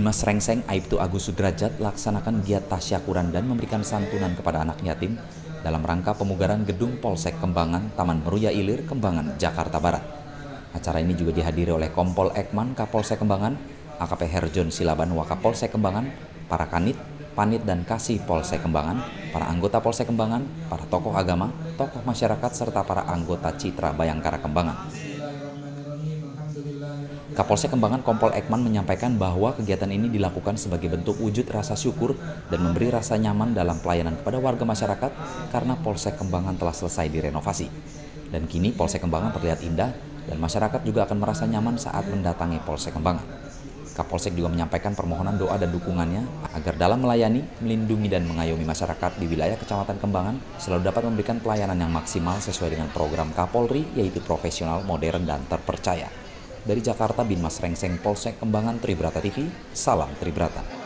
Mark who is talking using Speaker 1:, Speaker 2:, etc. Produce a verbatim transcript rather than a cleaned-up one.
Speaker 1: Binmas Rengseng Aibtu Agus Sudrajat laksanakan giat tasyakuran dan memberikan santunan kepada anak yatim dalam rangka pemugaran gedung Polsek Kembangan, Taman Meruya Ilir, Kembangan, Jakarta Barat. Acara ini juga dihadiri oleh Kompol Ekman Kapolsek Kembangan, A K P Herjon Silaban Wakapolsek Kembangan, para kanit, panit dan kasih Polsek Kembangan, para anggota Polsek Kembangan, para tokoh agama, tokoh masyarakat, serta para anggota Citra Bayangkara Kembangan. Kapolsek Kembangan Kompol Ekman menyampaikan bahwa kegiatan ini dilakukan sebagai bentuk wujud rasa syukur dan memberi rasa nyaman dalam pelayanan kepada warga masyarakat karena Polsek Kembangan telah selesai direnovasi. Dan kini Polsek Kembangan terlihat indah dan masyarakat juga akan merasa nyaman saat mendatangi Polsek Kembangan. Kapolsek juga menyampaikan permohonan doa dan dukungannya agar dalam melayani, melindungi dan mengayomi masyarakat di wilayah Kecamatan Kembangan selalu dapat memberikan pelayanan yang maksimal sesuai dengan program Kapolri, yaitu profesional, modern, dan terpercaya. Dari Jakarta, Binmas Rengseng Polsek Kembangan, Tribrata T V, salam Tribrata.